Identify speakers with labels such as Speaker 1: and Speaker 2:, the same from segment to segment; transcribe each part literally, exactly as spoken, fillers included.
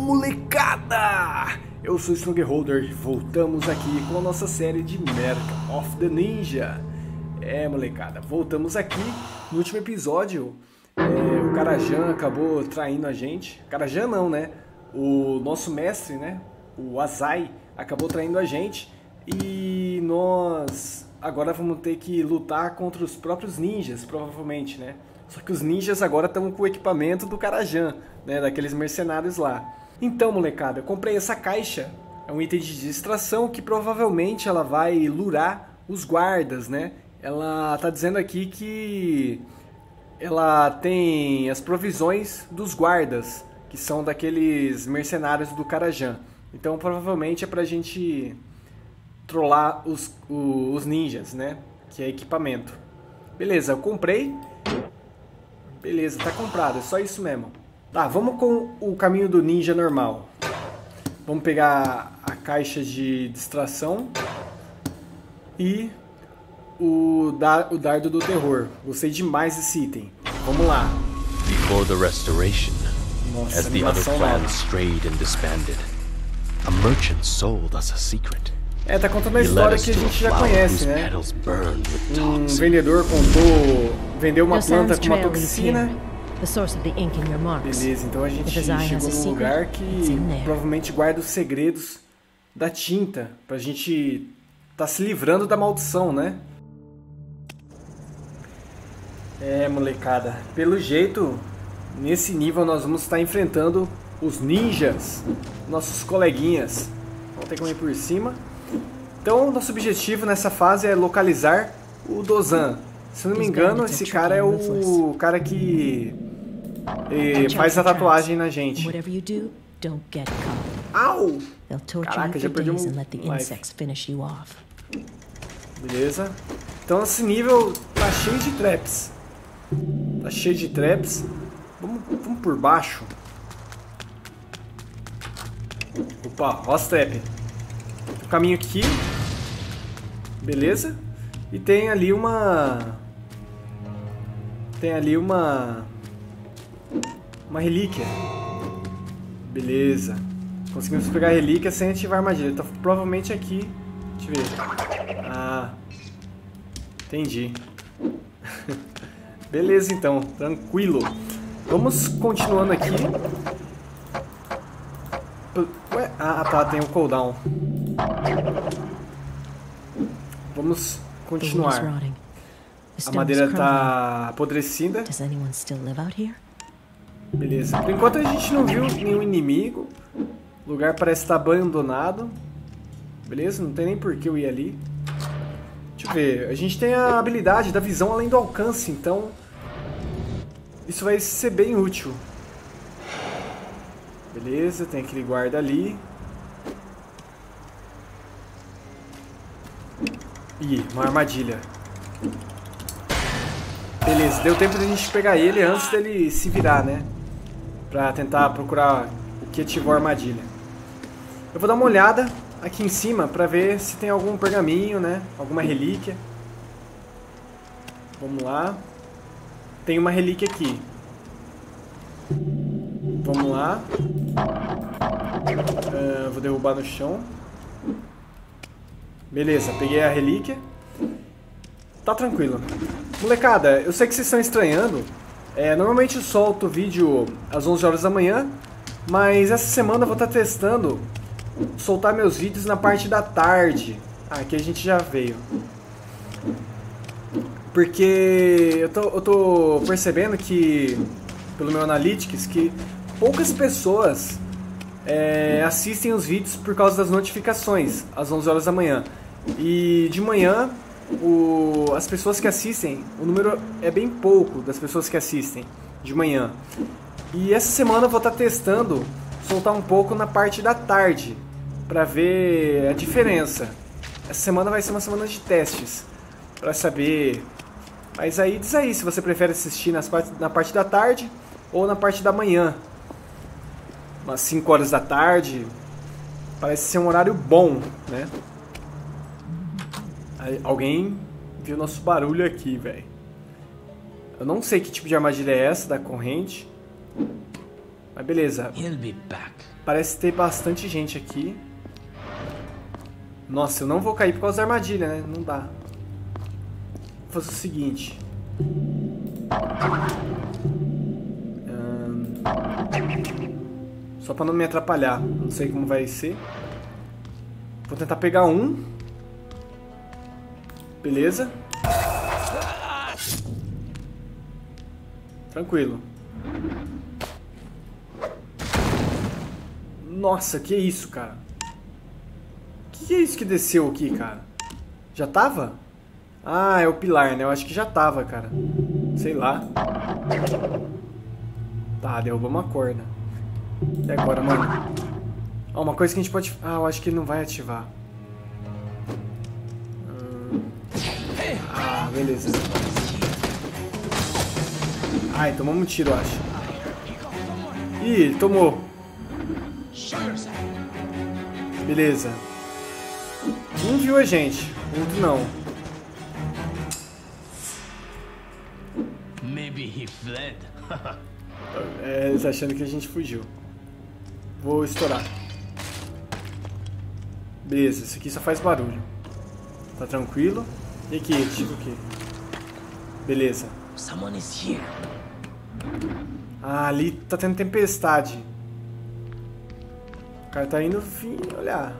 Speaker 1: molecada! Eu sou o Strongholder e voltamos aqui com a nossa série de Mark of the Ninja. É, molecada, voltamos aqui. No último episódio, é, o Karajan acabou traindo a gente. Karajan não, né? O nosso mestre, né? O Azai acabou traindo a gente. E nós agora vamos ter que lutar contra os próprios ninjas, provavelmente, né? Só que os ninjas agora estão com o equipamento do Karajan, né? Daqueles mercenários lá. Então, molecada, eu comprei essa caixa. É um item de distração que provavelmente ela vai lurar os guardas, né? Ela tá dizendo aqui que ela tem as provisões dos guardas, que são daqueles mercenários do Karajan. Então, provavelmente é pra gente trollar os, os ninjas, né? Que é equipamento. Beleza, eu comprei. Beleza, tá comprado, é só isso mesmo. Tá, vamos com o caminho do ninja normal. Vamos pegar a caixa de distração e o, da, o dardo do terror. Gostei demais desse item. Vamos lá.
Speaker 2: Before the restoration,
Speaker 1: Nossa,
Speaker 2: as the other clans strayed and disbanded, a merchant sold us a secret.
Speaker 1: É, tá contando a história que a gente já conhece, né? Um vendedor contou, vendeu uma planta com uma toxina. Beleza, então a gente chegou num lugar que provavelmente guarda os segredos da tinta, pra gente tá se livrando da maldição, né? É, molecada, pelo jeito, nesse nível nós vamos estar enfrentando os ninjas, nossos coleguinhas. Vamos ter como ir por cima. Então, nosso objetivo nessa fase é localizar o Dozan. Se eu não me engano, esse cara é o cara que eh, faz a tatuagem na gente. Au! Caraca, já perdi um life. Beleza. Então, esse nível tá cheio de traps. Tá cheio de traps. Vamos, vamos por baixo. Opa, ó as traps. O caminho aqui. Beleza? E tem ali uma... Tem ali uma... Uma relíquia. Beleza. Conseguimos pegar a relíquia sem ativar a armadilha. Então provavelmente aqui... Deixa eu ver. Ah... Entendi. Beleza então. Tranquilo. Vamos continuando aqui. Ué? Ah tá, tem um cooldown. Vamos continuar. A madeira tá apodrecida. Beleza. Por enquanto a gente não viu nenhum inimigo. O lugar parece estar abandonado. Beleza? Não tem nem por que eu ir ali. Deixa eu ver. A gente tem a habilidade da visão além do alcance, então isso vai ser bem útil. Beleza, tem aquele guarda ali. Ih, uma armadilha. Beleza, deu tempo de a gente pegar ele antes dele se virar, né? Pra tentar procurar o que ativou a armadilha. Eu vou dar uma olhada aqui em cima pra ver se tem algum pergaminho, né? Alguma relíquia. Vamos lá. Tem uma relíquia aqui. Vamos lá. Uh, vou derrubar no chão. Beleza, peguei a relíquia. Tá tranquilo. Molecada, eu sei que vocês estão estranhando. É, normalmente eu solto vídeo às onze horas da manhã, mas essa semana eu vou estar testando soltar meus vídeos na parte da tarde. Ah, aqui a gente já veio. Porque eu tô, eu tô percebendo que, pelo meu Analytics, que poucas pessoas é, assistem os vídeos por causa das notificações às onze horas da manhã. E de manhã, o, as pessoas que assistem, o número é bem pouco das pessoas que assistem de manhã. E essa semana eu vou estar testando soltar um pouco na parte da tarde, para ver a diferença. Essa semana vai ser uma semana de testes, para saber. Mas aí diz aí se você prefere assistir nas part... na parte da tarde ou na parte da manhã. Umas cinco horas da tarde. Parece ser um horário bom, né? Alguém viu nosso barulho aqui, velho. Eu não sei que tipo de armadilha é essa da corrente. Mas beleza. Parece ter bastante gente aqui. Nossa, eu não vou cair por causa da armadilha, né? Não dá. Vou fazer o seguinte. Hum... Só pra não me atrapalhar. Não sei como vai ser. Vou tentar pegar um. Beleza. Tranquilo. Nossa, que isso, cara? Que que é isso que desceu aqui, cara? Já tava? Ah, é o pilar, né? Eu acho que já tava, cara. Sei lá. Tá, derrubou uma corda. E agora, mano? Ó, uma coisa que a gente pode... Ah, eu acho que ele não vai ativar. Hum... Ah, beleza. Ai, tomamos um tiro, eu acho. Ih, ele tomou. Beleza. Um viu a gente, outro não.
Speaker 3: Maybe he fled.
Speaker 1: É, ele tá achando que a gente fugiu. Vou estourar. Beleza, isso aqui só faz barulho. Tá tranquilo. E aqui, tipo o quê? Beleza.
Speaker 3: Someone is here.
Speaker 1: Ah, ali tá tendo tempestade. O cara tá indo fim, olhar.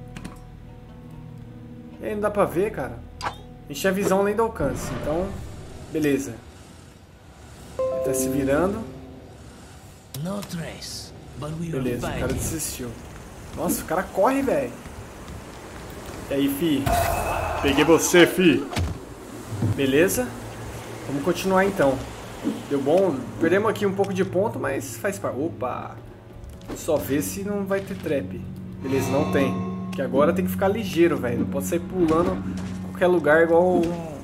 Speaker 1: E aí, não dá pra ver, cara. A gente tem a visão além do alcance, então... Beleza. Ele tá se virando.
Speaker 3: No trace, but we
Speaker 1: Beleza, o cara desistiu. Nossa, o cara corre, velho. E aí, fi? Peguei você, fi. Beleza. Vamos continuar, então. Deu bom. Perdemos aqui um pouco de ponto, mas faz parte. Opa. Só ver se não vai ter trap. Beleza, não tem. Porque agora tem que ficar ligeiro, velho. Não pode sair pulando em qualquer lugar igual um...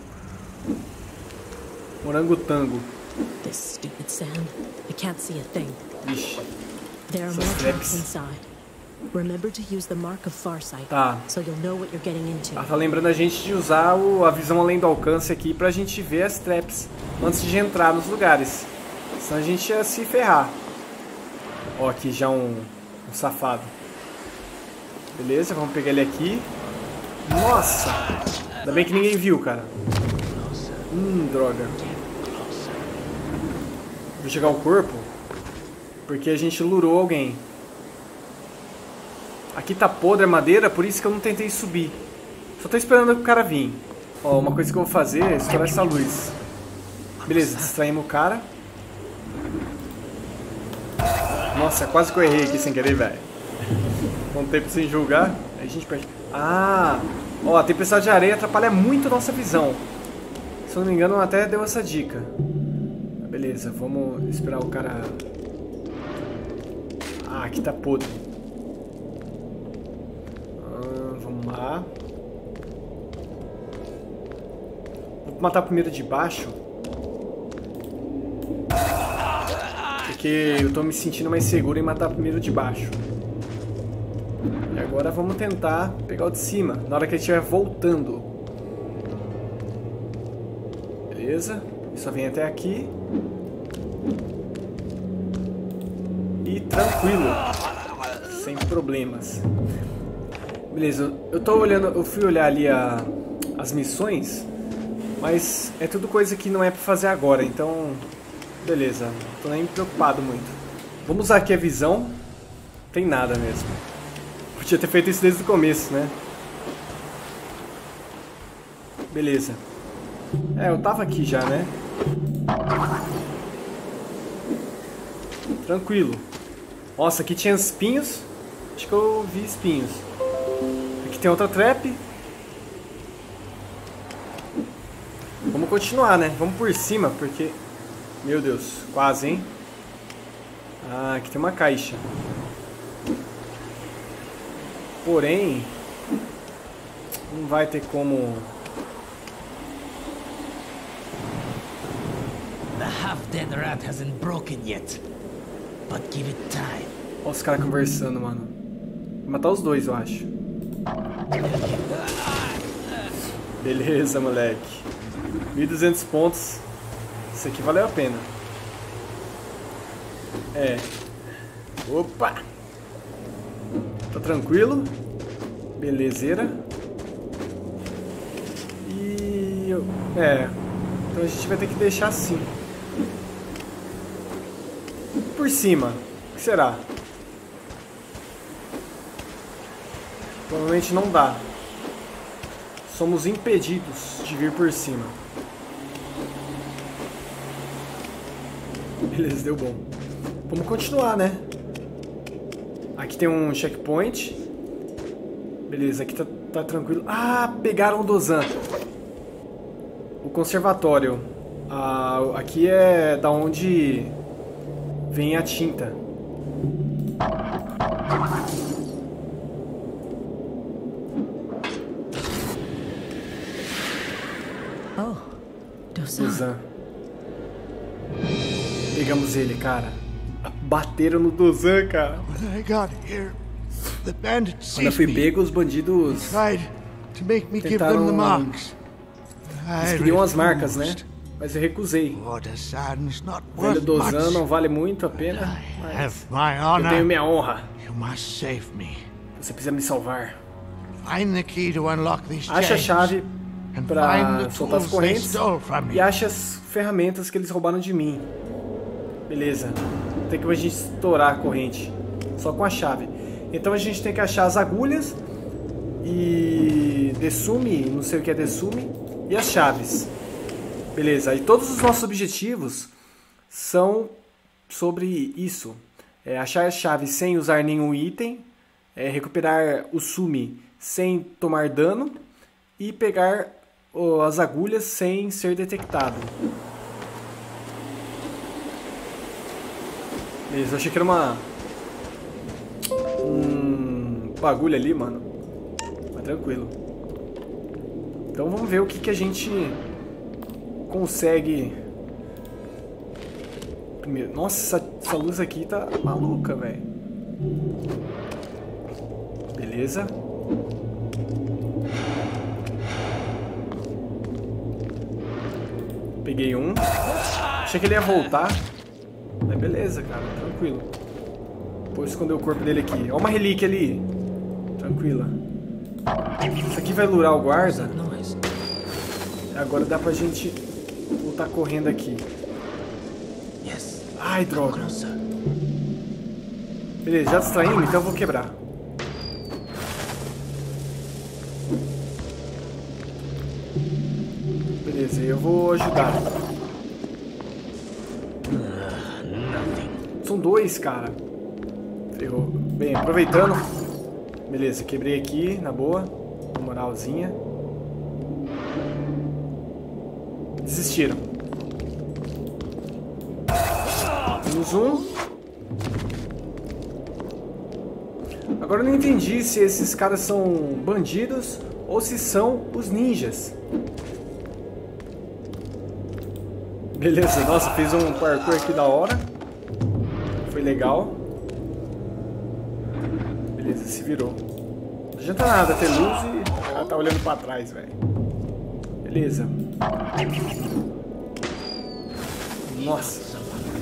Speaker 1: Orangotango.
Speaker 4: This stupid sand. I can't see a thing.
Speaker 1: Ixi.
Speaker 4: There are more traps inside. Remember to use the mark of Farsight.
Speaker 1: Tá.
Speaker 4: So you'll know what you're getting into.
Speaker 1: Ela tá lembrando a gente de usar o, a visão além do alcance aqui pra gente ver as traps antes de entrar nos lugares. Senão a gente ia se ferrar. Ó, aqui já um, um safado. Beleza, vamos pegar ele aqui. Nossa! Ainda bem que ninguém viu, cara. Hum, droga. Vou chegar o corpo. Porque a gente lurou alguém. Aqui tá podre a madeira, por isso que eu não tentei subir. Só tô esperando o cara vir. Ó, uma coisa que eu vou fazer é estourar essa luz. Beleza, distraímos o cara. Nossa, quase que eu errei aqui sem querer, velho. Com tempo sem julgar, aí a gente perde. Ah! Ó, a tempestade de areia atrapalha muito a nossa visão. Se eu não me engano, até deu essa dica. Beleza, vamos esperar o cara... Ah, aqui tá podre. Ah, vamos lá. Vou matar primeiro de baixo. Porque eu tô me sentindo mais seguro em matar primeiro de baixo. E agora vamos tentar pegar o de cima, na hora que ele estiver voltando. Beleza? Só vem até aqui. E tranquilo. Sem problemas. Beleza, eu tô olhando, eu fui olhar ali a, as missões, mas é tudo coisa que não é pra fazer agora, então... Beleza, não tô nem preocupado muito. Vamos usar aqui a visão. Não tem nada mesmo. Podia ter feito isso desde o começo, né? Beleza. É, eu tava aqui já, né? Tranquilo. Nossa, aqui tinha espinhos. Acho que eu vi espinhos. Aqui tem outra trap. Vamos continuar, né? Vamos por cima, porque... Meu Deus, quase, hein? Ah, aqui tem uma caixa. Porém, não vai ter como...
Speaker 3: The half-dead rat hasn't broken yet, but give it time.
Speaker 1: Olha os caras conversando, mano. Vou matar os dois, eu acho. Beleza, moleque. mil e duzentos pontos. Isso aqui valeu a pena. É. Opa! Tá tranquilo? Belezeira. E... É... Então a gente vai ter que deixar assim. Por cima. O que será? Provavelmente não dá. Somos impedidos de vir por cima. Beleza, deu bom. Vamos continuar, né? Aqui tem um checkpoint. Beleza, aqui tá, tá tranquilo. Ah, pegaram o Dozan. O conservatório. Ah, aqui é da onde vem a tinta.
Speaker 4: Oh, Dozan.
Speaker 1: Dozan. Pegamos ele, cara. Bateram no Dozan, cara.
Speaker 5: When I got here, the bandits
Speaker 1: Quando eu
Speaker 5: seized
Speaker 1: fui
Speaker 5: me,
Speaker 1: pego, os bandidos
Speaker 5: tried to make me give them the
Speaker 1: tentaram...
Speaker 5: marks.
Speaker 1: Eles
Speaker 5: I
Speaker 1: queriam as marcas, né?
Speaker 5: refused.
Speaker 1: Mas eu recusei.
Speaker 5: Oh, the Sands not
Speaker 1: O velho
Speaker 5: worth
Speaker 1: Dozan
Speaker 5: much.
Speaker 1: não vale muito a pena,
Speaker 5: I
Speaker 1: mas
Speaker 5: have my
Speaker 1: eu
Speaker 5: honor.
Speaker 1: tenho minha honra.
Speaker 5: You must save me.
Speaker 1: Você precisa me salvar.
Speaker 5: Find the key to unlock these
Speaker 1: Acha a
Speaker 5: chains.
Speaker 1: chave
Speaker 5: And find
Speaker 1: pra
Speaker 5: the
Speaker 1: soltar as
Speaker 5: tools they
Speaker 1: correntes
Speaker 5: stole from me.
Speaker 1: e acha as ferramentas que eles roubaram de mim. Beleza. Tem que a gente estourar a corrente. Só com a chave. Então a gente tem que achar as agulhas e Desumi, não sei o que é Desumi, e as chaves. Beleza. E todos os nossos objetivos são sobre isso. É achar as chaves sem usar nenhum item, é recuperar o Sumi sem tomar dano e pegar oh, as agulhas sem ser detectado. Beleza, eu achei que era uma... um bagulho ali, mano. Mas tranquilo. Então vamos ver o que, que a gente consegue. Primeiro. Nossa, essa, essa luz aqui tá maluca, velho. Beleza. Peguei um. Achei que ele ia voltar. Mas beleza, cara. Tranquilo. Vou esconder o corpo dele aqui. Ó, uma relíquia ali. Tranquila. Isso aqui vai lurar o guarda. Agora dá pra gente voltar correndo aqui. Ai, droga. Beleza, já distraímos, então eu vou quebrar. Beleza, eu vou ajudar. São dois, cara. Ferrou. Bem, aproveitando. Beleza, quebrei aqui, na boa. Na moralzinha. Desistiram. Menos um. Agora eu não entendi se esses caras são bandidos ou se são os ninjas. Beleza, nossa, fez um parkour aqui da hora. Foi legal. Beleza, se virou. Não adianta nada ter luz e ela tá olhando pra trás, velho. Beleza. Nossa.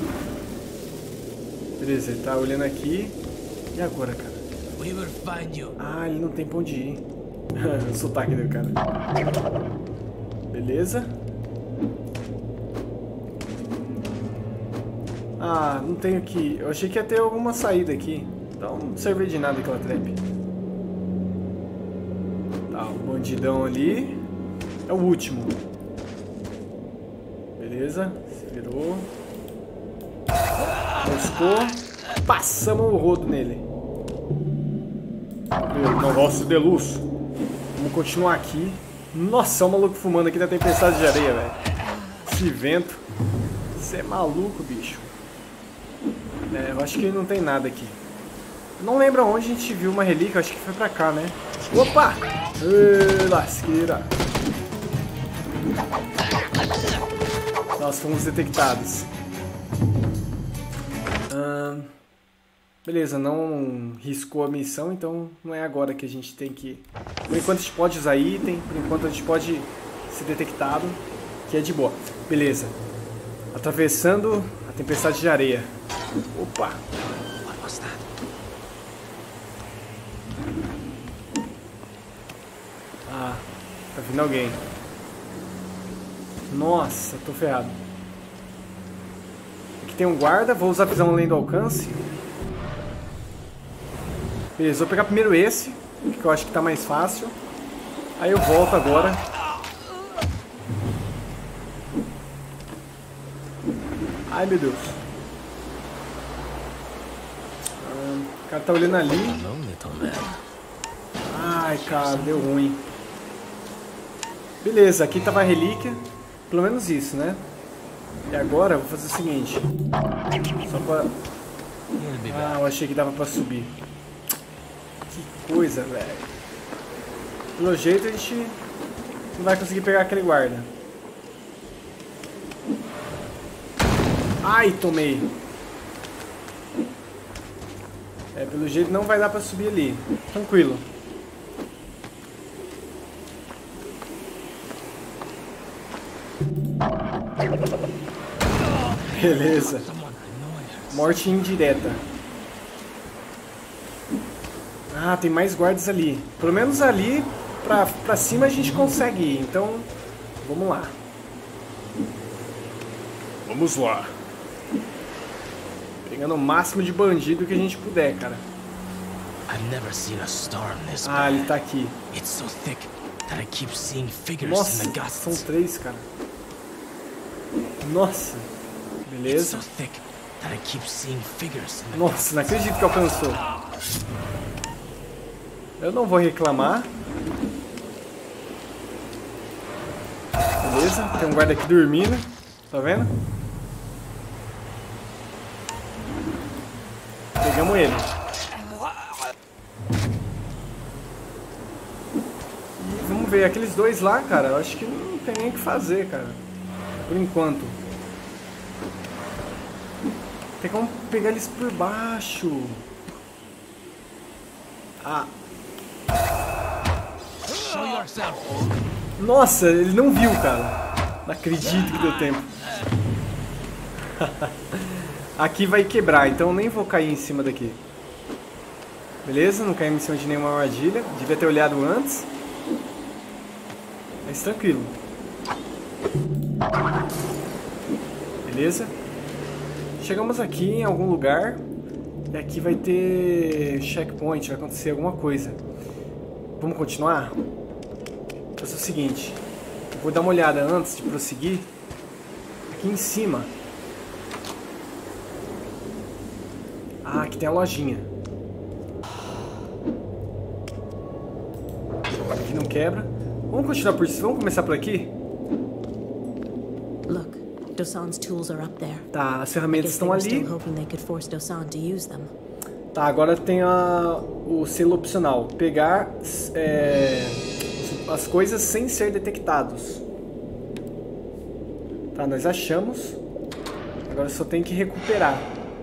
Speaker 1: Beleza, ele tá olhando aqui. E agora, cara?
Speaker 3: We will find you.
Speaker 1: Ah, ele não tem pra onde ir. O sotaque do cara. Beleza. Ah, não tenho que... Eu achei que ia ter alguma saída aqui. Então não serviu de nada aquela trap. Tá, o bandidão ali. É o último. Beleza, se virou. Moscou. Passamos o rodo nele. Negócio de luz. Vamos continuar aqui. Nossa, o maluco fumando aqui da tempestade de areia, velho. Esse vento. Você é maluco, bicho. É, eu acho que não tem nada aqui. Não lembro onde a gente viu uma relíquia, acho que foi pra cá, né? Opa! Ê, lasqueira! Nós fomos detectados. Hum, beleza, não riscou a missão, então não é agora que a gente tem que... Por enquanto a gente pode usar item, por enquanto a gente pode ser detectado, que é de boa. Beleza. Atravessando a tempestade de areia. Opa!
Speaker 3: What's that?
Speaker 1: Ah, tá vindo alguém. Nossa, tô ferrado. Aqui tem um guarda, vou usar a visão além do alcance. Beleza, vou pegar primeiro esse, que eu acho que tá mais fácil. Aí eu volto agora. Ai, meu Deus. Ah, o cara tá olhando ali. Ai, cara, deu ruim. Beleza, aqui tava a relíquia. Pelo menos isso, né? E agora eu vou fazer o seguinte. Só pra... Ah, eu achei que dava pra subir. Que coisa, velho. Pelo jeito a gente não vai conseguir pegar aquele guarda. Ai, tomei. É, pelo jeito não vai dar pra subir ali. Tranquilo. Beleza. Morte indireta. Ah, tem mais guardas ali. Pelo menos ali pra, pra cima a gente consegue ir. Então, vamos lá. Vamos lá. Pegando o máximo de bandido que a gente puder, cara. Ah, ele tá aqui. Nossa, são três, cara. Nossa. Beleza. Nossa, não acredito que alcançou. Eu não vou reclamar. Beleza, tem um guarda aqui dormindo. Tá vendo? Pegamos ele. E vamos ver, aqueles dois lá, cara, eu acho que não tem nem o que fazer, cara. Por enquanto. Tem como pegar eles por baixo. Ah. Nossa, ele não viu, cara. Não acredito que deu tempo. Aqui vai quebrar, então eu nem vou cair em cima daqui. Beleza, não caímos em cima de nenhuma armadilha. Devia ter olhado antes. Mas tranquilo. Beleza. Chegamos aqui em algum lugar. E aqui vai ter checkpoint, vai acontecer alguma coisa. Vamos continuar? Vou fazer o seguinte. Eu vou dar uma olhada antes de prosseguir. Aqui em cima. Ah, aqui tem a lojinha. Aqui não quebra. Vamos continuar por cima. Vamos começar por aqui?
Speaker 4: Look, Dosan's tools are up there.
Speaker 1: Tá, as ferramentas estão ali.
Speaker 4: Dosan to use them.
Speaker 1: Tá, agora tem a, o selo opcional. Pegar é, as coisas sem ser detectados. Tá, nós achamos. Agora só tem que recuperar.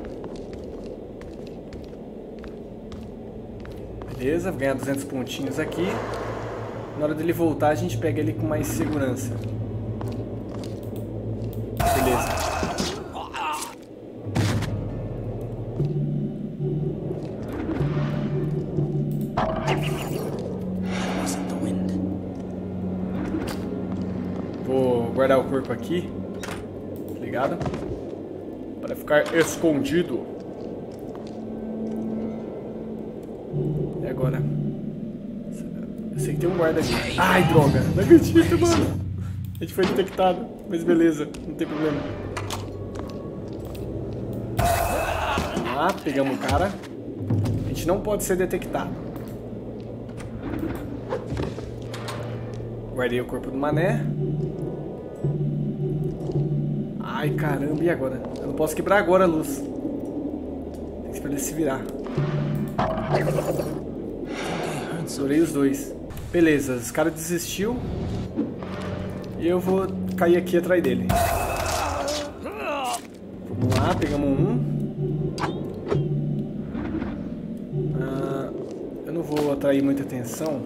Speaker 1: Beleza, vou ganhar duzentos pontinhos aqui. Na hora dele voltar, a gente pega ele com mais segurança. Beleza. Vou guardar o corpo aqui. Ligado? Para ficar escondido. E agora? Eu sei que tem um guarda aqui. Ai, droga. Não acredito, mano. A gente foi detectado. Mas beleza, não tem problema. Vamos lá, pegamos o cara. A gente não pode ser detectado. Guardei o corpo do mané. Ai, caramba, e agora? Eu não posso quebrar agora a luz. Tem que esperar ele se virar. Estourei os dois. Beleza, esse cara desistiu. E eu vou cair aqui atrás dele. Vamos lá, pegamos um. Ah, eu não vou atrair muita atenção.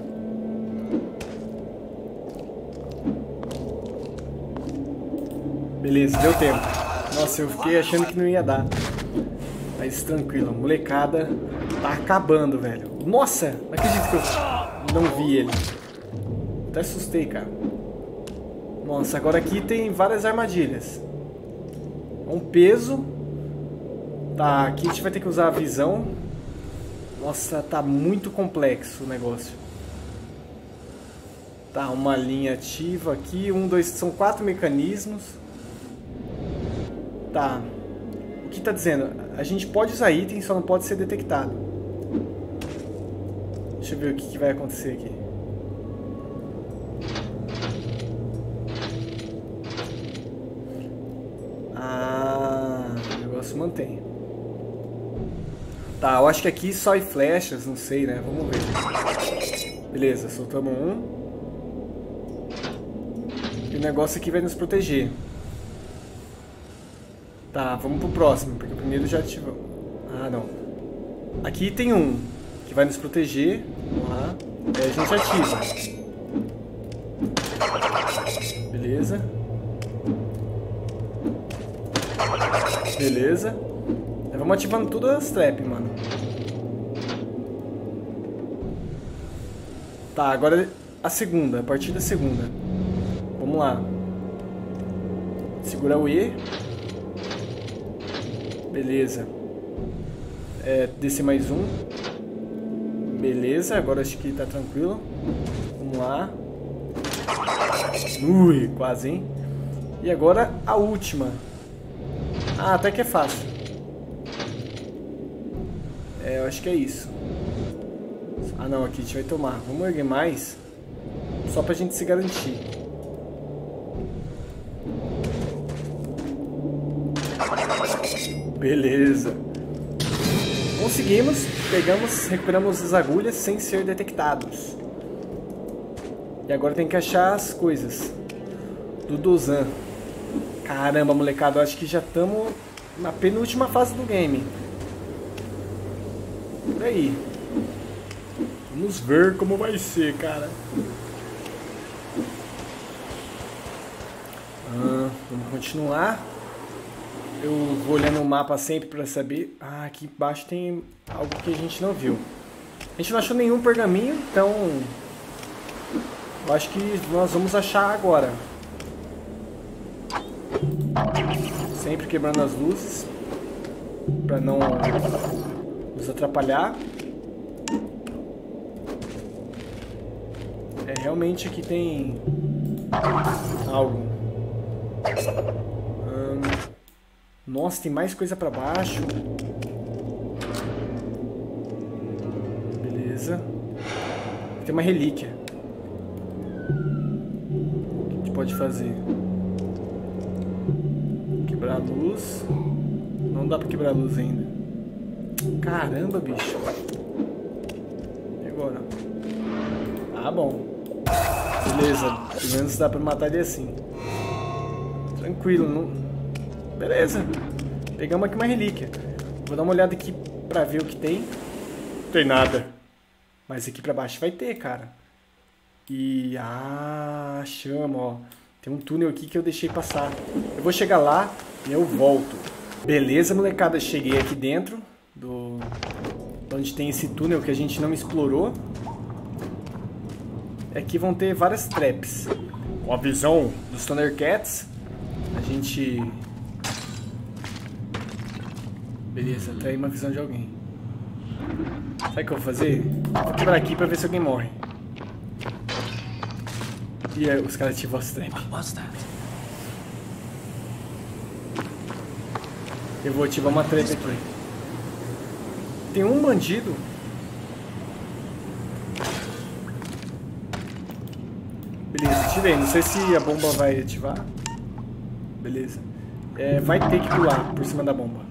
Speaker 1: Beleza, deu tempo. Nossa, eu fiquei achando que não ia dar. Aí Mas tranquilo, a molecada tá acabando, velho. Nossa, não acredito que eu não vi ele. Até assustei, cara. Nossa, agora aqui tem várias armadilhas. Um peso. Tá, aqui a gente vai ter que usar a visão. Nossa, tá muito complexo o negócio. Tá, uma linha ativa aqui. Um, dois, são quatro mecanismos. Tá. O que tá dizendo? A gente pode usar item, só não pode ser detectado. Deixa eu ver o que, que vai acontecer aqui. Ah, o negócio mantém. Tá, eu acho que aqui só é flechas, não sei, né? Vamos ver. Beleza, soltamos um. E o negócio aqui vai nos proteger. Tá, vamos pro próximo, porque o primeiro já ativou. Ah, não. Aqui tem um que vai nos proteger. Vamos lá. Aí a gente ativa. Beleza. Beleza. Aí vamos ativando todas as traps, mano. Tá, agora a segunda, a partir da segunda. Vamos lá. Segura o E. Beleza. É, descer mais um. Beleza, agora acho que tá tranquilo. Vamos lá. Ui, quase, hein? E agora a última. Ah, até que é fácil. É, eu acho que é isso. Ah não, aqui a gente vai tomar. Vamos erguer mais. Só pra gente se garantir. Beleza. Conseguimos, pegamos, recuperamos as agulhas sem ser detectados. E agora tem que achar as coisas do Dozan. Caramba, molecada, eu acho que já estamos na penúltima fase do game. Por aí. Vamos ver como vai ser, cara. Ah, vamos continuar. Eu vou olhando o mapa sempre pra saber. Ah, aqui embaixo tem algo que a gente não viu. A gente não achou nenhum pergaminho, então eu acho que nós vamos achar agora. Sempre quebrando as luzes pra não nos atrapalhar. É, realmente aqui tem algo. Hum, nossa, tem mais coisa pra baixo. Beleza. Tem uma relíquia. O que a gente pode fazer? Quebrar a luz. Não dá pra quebrar a luz ainda. Caramba, bicho. E agora? Ah, bom. Beleza. Pelo menos dá pra matar ele assim. Tranquilo. Não... Beleza. Pegamos aqui uma relíquia. Vou dar uma olhada aqui pra ver o que tem. Não tem nada. Mas aqui pra baixo vai ter, cara. E... Ah, chama, ó. Tem um túnel aqui que eu deixei passar. Eu vou chegar lá e eu volto. Beleza, molecada. Cheguei aqui dentro do... onde tem esse túnel que a gente não explorou. Aqui vão ter várias traps. Com a visão dos Thundercats, a gente... Beleza, atrai uma visão de alguém. Sabe o que eu vou fazer? Vou quebrar aqui pra ver se alguém morre. E aí, os caras ativam as traps. Eu vou ativar uma trap aqui. Tem um bandido. Beleza, ativei. Não sei se a bomba vai ativar. Beleza. É, vai ter que pular por cima da bomba.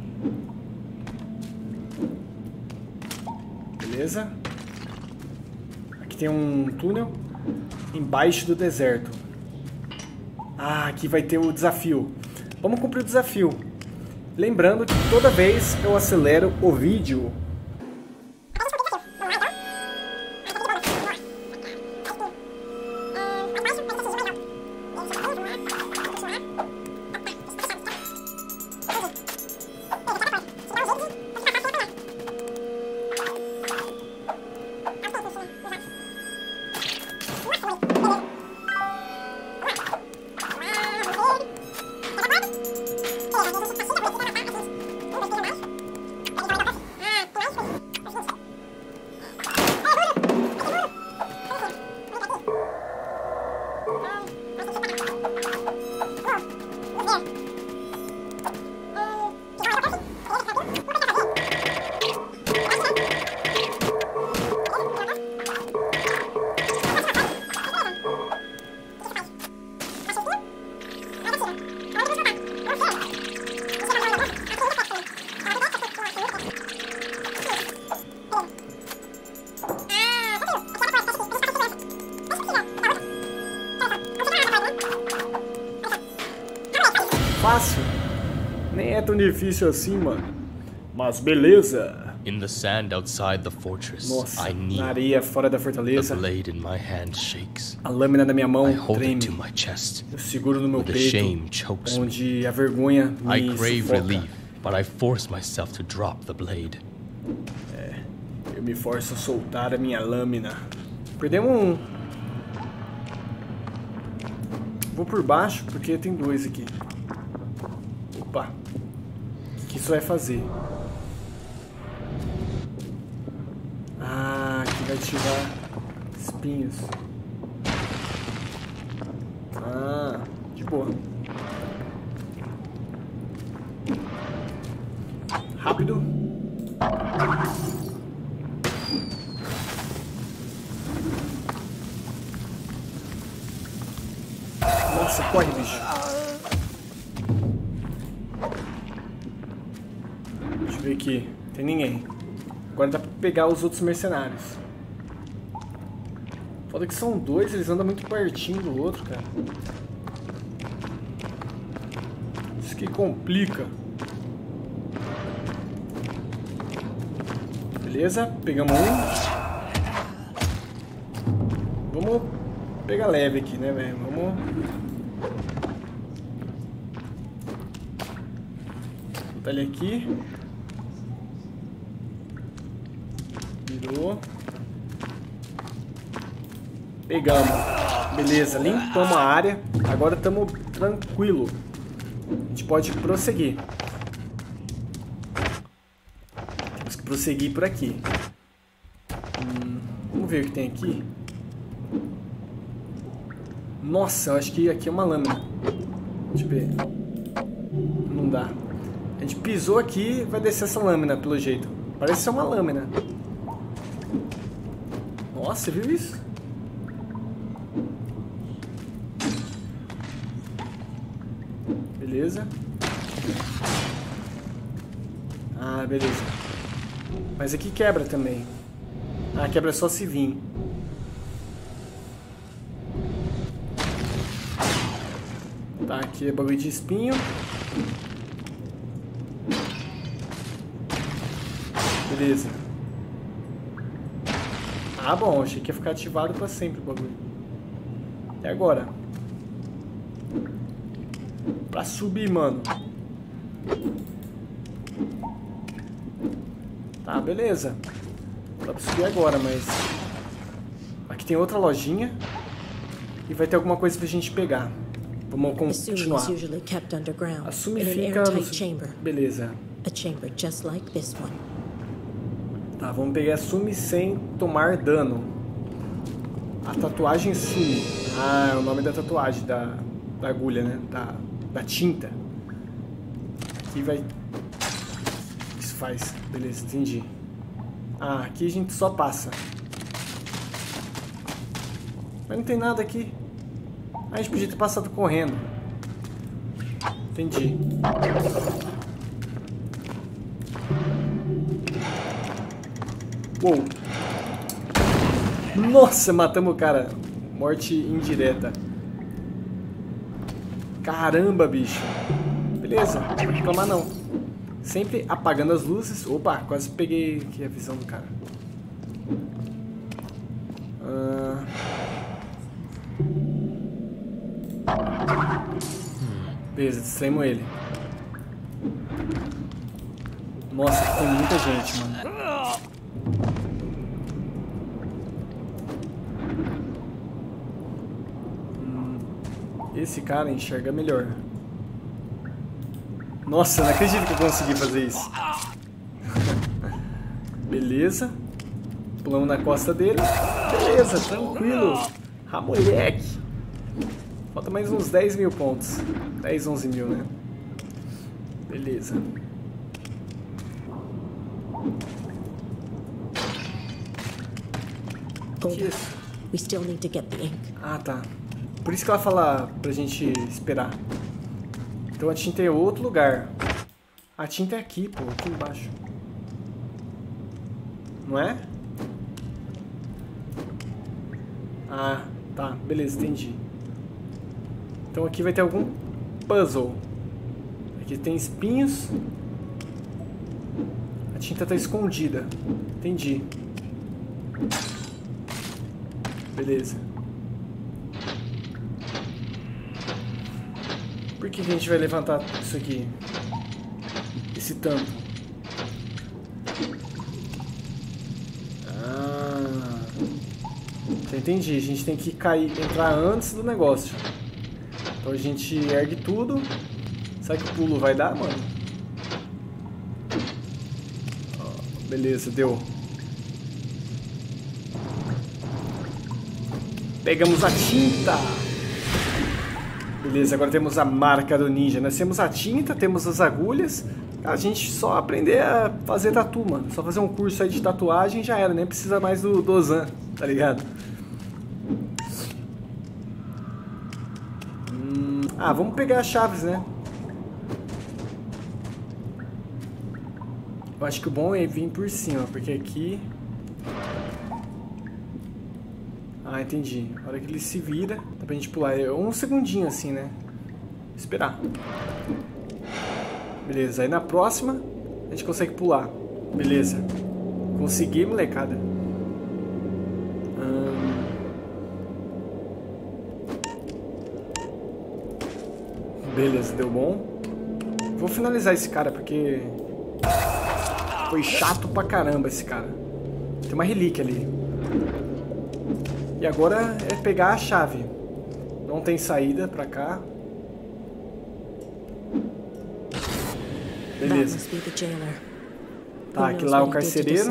Speaker 1: Beleza. Aqui tem um túnel embaixo do deserto. Ah, aqui vai ter o desafio. Vamos cumprir o desafio. Lembrando que toda vez eu acelero o vídeo, fácil. Nem é tão difícil assim, mano. Mas beleza.
Speaker 2: In the sand outside the fortress,
Speaker 1: Nossa,
Speaker 2: I kneel.
Speaker 1: na areia fora da
Speaker 2: The
Speaker 1: fortaleza,
Speaker 2: blade in my hand shakes.
Speaker 1: a lâmina da minha mão
Speaker 2: I hold it to
Speaker 1: treme.
Speaker 2: my chest.
Speaker 1: Eu seguro no meu
Speaker 2: The
Speaker 1: peito,
Speaker 2: shame chokes me.
Speaker 1: onde a vergonha
Speaker 2: I
Speaker 1: me
Speaker 2: crave
Speaker 1: sufoca.
Speaker 2: relief, but I force myself to drop the blade.
Speaker 1: Eu me forço a soltar a minha lâmina. Perdemos um. Vou por baixo, porque tem dois aqui. Opa. O que isso vai fazer? Ah, aqui vai tirar espinhos. Ah, de boa. Rápido. Nossa, corre, bicho. Deixa eu ver aqui. Tem ninguém. Agora dá pra pegar os outros mercenários. Foda que são dois, eles andam muito pertinho do outro, cara. Isso que complica. Beleza, pegamos um. Vamos pegar leve aqui, né, velho? Vamos... botar ele aqui. Virou. Pegamos. Beleza, limpamos a área. Agora estamos tranquilo. A gente pode prosseguir. Temos que prosseguir por aqui. Hum, vamos ver o que tem aqui. Nossa, eu acho que aqui é uma lâmina. Deixa eu ver. Não dá. A gente pisou aqui e vai descer essa lâmina, pelo jeito. Parece ser uma lâmina. Nossa, você viu isso? Beleza. Ah, beleza. Mas aqui quebra também. Ah, quebra só se vir. Tá, aqui é bagulho de espinho. Beleza. Ah, bom, achei que ia ficar ativado pra sempre o bagulho. E agora? Pra subir, mano. Tá, beleza. Dá pra subir agora, mas... aqui tem outra lojinha. E vai ter alguma coisa pra gente pegar. Vamos continuar. A Sumi fica no... beleza.
Speaker 4: A chamber just like this one.
Speaker 1: Tá, vamos pegar a Sumi sem tomar dano. A tatuagem Sumi. Ah, é o nome da tatuagem, da, da agulha, né? Da, da tinta. Aqui vai... isso faz. Beleza, entendi. Ah, aqui a gente só passa. Mas não tem nada aqui. Ah, a gente podia ter passado correndo. Entendi. Uou. Nossa, matamos o cara. Morte indireta. Caramba, bicho. Beleza, não vou reclamar não. Sempre apagando as luzes. Opa, quase peguei aqui a visão do cara. Ah... beleza, distraímos ele. Nossa, aqui tem muita gente, mano. Hum, esse cara enxerga melhor. Nossa, não acredito que eu consegui fazer isso. Beleza. Pulamos na costa dele. Beleza, tranquilo. Ah, moleque. Falta mais uns dez mil pontos. dez, onze mil, né? Beleza.
Speaker 4: Hold on. We still need to get the ink.
Speaker 1: Ah, tá. Por isso que ela fala pra gente esperar. Então a tinta é em outro lugar. A tinta é aqui, pô. Aqui embaixo. Não é? Ah, tá. Beleza, entendi. Então aqui vai ter algum puzzle. Aqui tem espinhos. A tinta tá escondida. Entendi. Beleza. Por que que a gente vai levantar isso aqui? Esse tampo. Ah, já entendi. A gente tem que cair, entrar antes do negócio. Então a gente ergue tudo. Será que o pulo vai dar, mano? Oh, beleza, deu. Pegamos a tinta. Beleza, agora temos a marca do ninja. Nós temos a tinta, temos as agulhas. A gente só aprender a fazer tatu, mano. Só fazer um curso aí de tatuagem já era. Nem precisa mais do Dozan, tá ligado? Hum, ah, vamos pegar as chaves, né? Eu acho que o bom é vir por cima, porque aqui... Ah, entendi. A hora que ele se vira, dá pra gente pular. É um segundinho assim, né? Esperar. Beleza, aí na próxima a gente consegue pular. Beleza. Consegui, molecada. Hum... Beleza, deu bom. Vou finalizar esse cara porque... Foi chato pra caramba esse cara. Tem uma relíquia ali. E agora é pegar a chave. Não tem saída pra cá. Beleza. Tá, aqui lá é o carcereiro.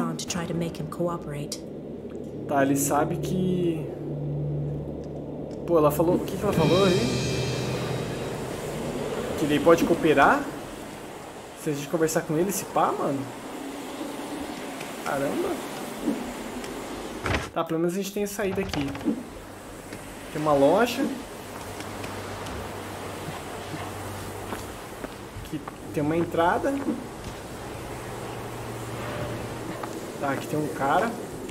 Speaker 1: Tá, ele sabe que... Pô, ela falou... O que que ela falou aí? Que ele pode cooperar? Se a gente conversar com ele, se pá, mano. Caramba. Tá, pelo menos a gente tem a saída aqui. Tem uma loja. Aqui tem uma entrada. Tá, aqui tem um cara.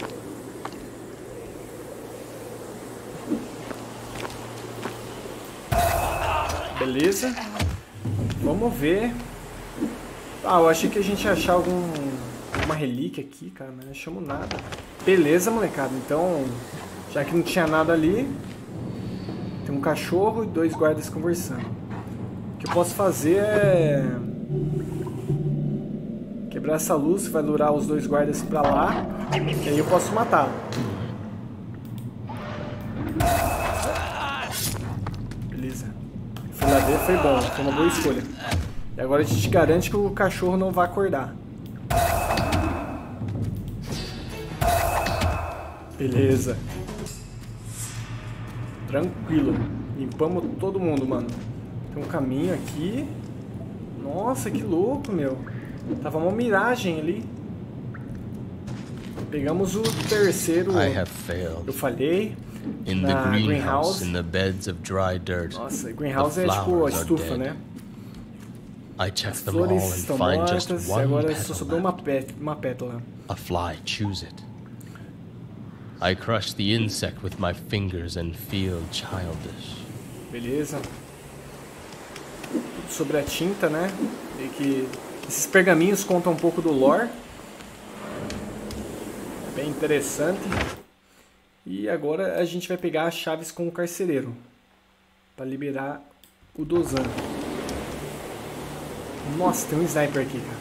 Speaker 1: Beleza. Vamos ver. Ah, eu achei que a gente ia achar algum... uma relíquia aqui, cara, mas não achamos nada. Beleza, molecada. Então, já que não tinha nada ali, tem um cachorro e dois guardas conversando. O que eu posso fazer é... quebrar essa luz, vai lurar os dois guardas pra lá, e aí eu posso matar. Beleza. Fui lá ver, foi bom, foi uma boa escolha. E agora a gente garante que o cachorro não vai acordar. Beleza. Tranquilo. Limpamos todo mundo, mano. Tem um caminho aqui. Nossa, que louco, meu. Tava uma miragem ali. Pegamos o terceiro. Eu falhei.
Speaker 2: In the greenhouse, in the beds of dry dirt.
Speaker 1: Nossa, greenhouse é tipo a estufa, né?
Speaker 2: I checked
Speaker 1: them all and find just one agora só sobrou uma, pét uma pétala.
Speaker 2: A fly chews it. I crush the insect with my fingers and feel childish.
Speaker 1: Beleza. Tudo sobre a tinta, né? E que esses pergaminhos contam um pouco do lore. Bem interessante. E agora a gente vai pegar as chaves com o carcereiro para liberar o Dozan. Nossa, tem um sniper aqui, cara.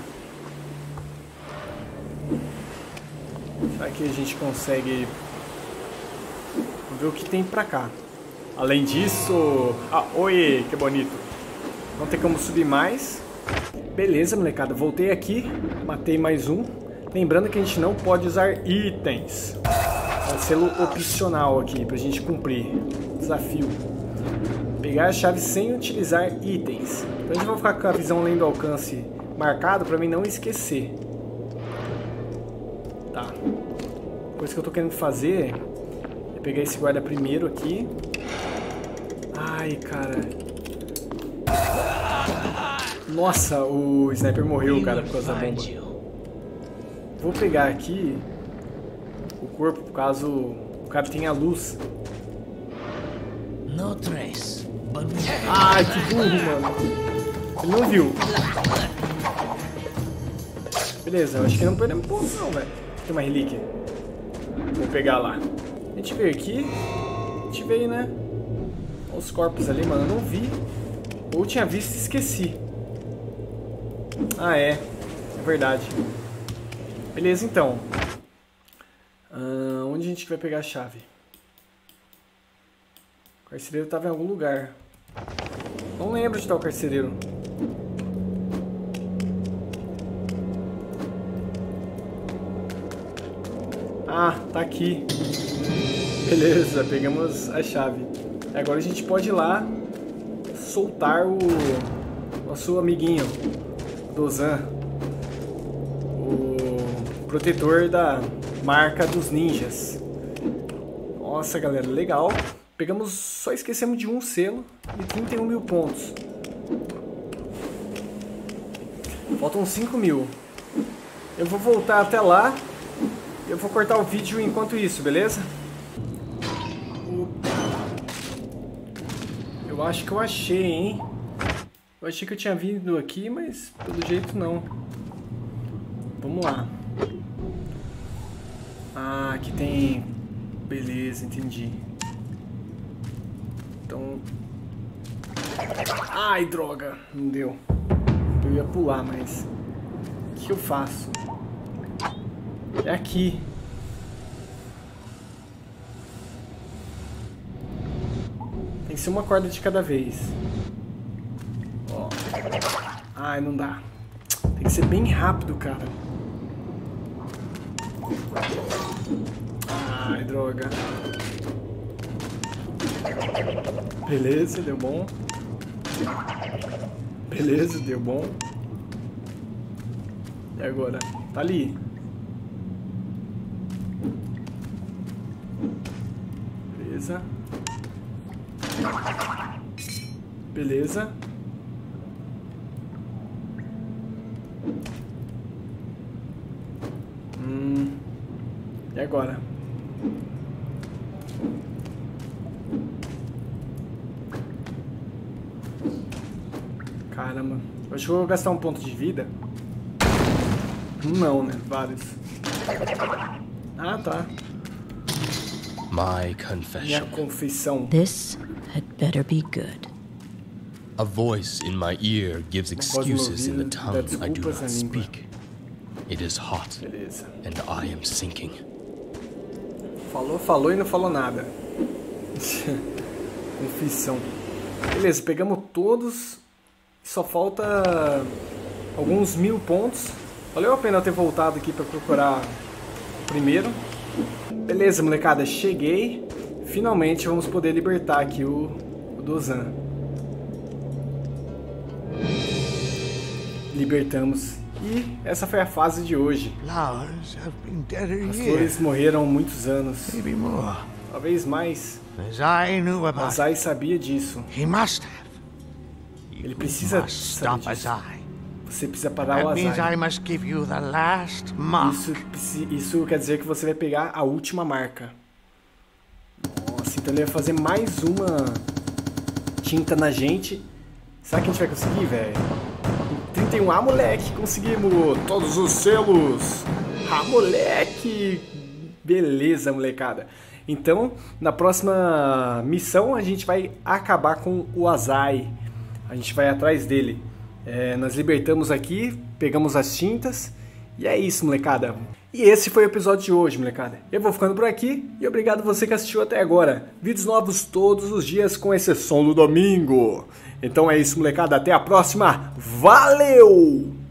Speaker 1: Será que a gente consegue... Vamos ver o que tem pra cá. Além disso... Ah, oi, que bonito. Não tem como subir mais. Beleza, molecada. Voltei aqui. Matei mais um. Lembrando que a gente não pode usar itens. É um selo opcional aqui pra gente cumprir. Desafio. Pegar a chave sem utilizar itens. Então a gente vai ficar com a visão além do alcance marcado pra mim não esquecer. Tá. Coisa que eu tô querendo fazer é pegar esse guarda primeiro aqui. Ai, cara. Nossa, o sniper morreu, cara, por causa da bomba. Vou pegar aqui o corpo, por caso o cara tenha luz.
Speaker 3: No trace.
Speaker 1: Ai, que burro, mano. Ele não viu. Beleza, eu acho que não perdemos pontos não, velho. Tem uma relíquia. Vou pegar lá. A gente veio aqui. A gente veio, né? Olha os corpos ali, mano. Eu não vi. Ou tinha visto e esqueci. Ah, é. É verdade. Beleza, então. Ah, onde a gente vai pegar a chave? O carcereiro estava em algum lugar. Não lembro de tal carcereiro. Ah, tá aqui. Beleza, pegamos a chave. Agora a gente pode ir lá soltar o nosso amiguinho, Dozan, o protetor da marca dos ninjas. Nossa, galera, legal. Pegamos, só esquecemos de um selo e trinta e um mil pontos. Faltam cinco mil. Eu vou voltar até lá. Eu vou cortar o vídeo enquanto isso, beleza? Eu acho que eu achei, hein? Eu achei que eu tinha vindo aqui, mas pelo jeito não. Vamos lá. Ah, aqui tem... Beleza, entendi. Então... Ai, droga! Não deu. Eu ia pular, mas... O que eu faço? É aqui. Tem que ser uma corda de cada vez. Ó. Ai, não dá. Tem que ser bem rápido, cara. Ai, droga. Beleza, deu bom. Beleza, deu bom. E agora? Tá ali. Beleza. Beleza. Hum. E agora? Caramba. Eu acho que eu vou gastar um ponto de vida. Não, né? Vários. Ah, tá.
Speaker 2: My confession.
Speaker 1: Minha confissão.
Speaker 4: This had better be good.
Speaker 2: A voice in my ear gives excuses in the tongue I do not speak. It is hot,
Speaker 1: Beleza.
Speaker 2: and I am sinking.
Speaker 1: Falou, falou e não falou nada. Confissão. Beleza, pegamos todos. Só falta alguns mil pontos. Valeu a pena eu ter voltado aqui para procurar o primeiro. Beleza, molecada, cheguei. Finalmente vamos poder libertar aqui o, o Dozan. Libertamos. E essa foi a fase de hoje.
Speaker 5: Flowers have been dead a
Speaker 1: As
Speaker 5: year,
Speaker 1: flores morreram há muitos anos.
Speaker 5: maybe more.
Speaker 1: Talvez mais.
Speaker 5: As I knew about,
Speaker 1: Azai sabia disso.
Speaker 5: he must have.
Speaker 1: Ele precisa
Speaker 5: Must
Speaker 1: saber
Speaker 5: stop
Speaker 1: disso.
Speaker 5: Azai.
Speaker 1: Você precisa parar o
Speaker 5: That means I
Speaker 1: Azai.
Speaker 5: must give you the last mark.
Speaker 1: Isso, isso quer dizer que você vai pegar a última marca. Nossa, então ele vai fazer mais uma tinta na gente. Será que a gente vai conseguir, velho? trinta e um, ah, moleque, conseguimos todos os selos. Ah, moleque. Beleza, molecada. Então, na próxima missão, a gente vai acabar com o Azai. A gente vai atrás dele. É, nós libertamos aqui, pegamos as tintas. E é isso, molecada. E esse foi o episódio de hoje, molecada. Eu vou ficando por aqui e obrigado você que assistiu até agora. Vídeos novos todos os dias, com exceção do domingo. Então é isso, molecada. Até a próxima. Valeu!